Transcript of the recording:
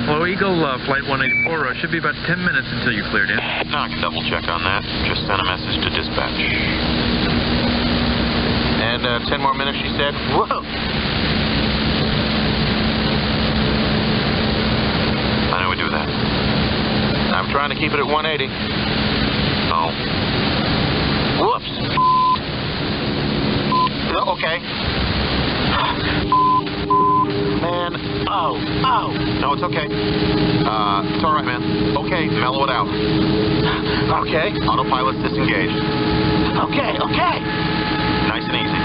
Hello, Eagle, Flight 184. Should be about 10 minutes until you cleared in. No, I can double check on that. Just send a message to dispatch. And 10 more minutes, she said. Whoa! I know we do that. I'm trying to keep it at 180. Oh. Whoops. Okay. Man. Oh. No, it's okay. It's all right, man. Okay, mellow it out. Okay. Autopilot's disengaged. Okay. Nice and easy.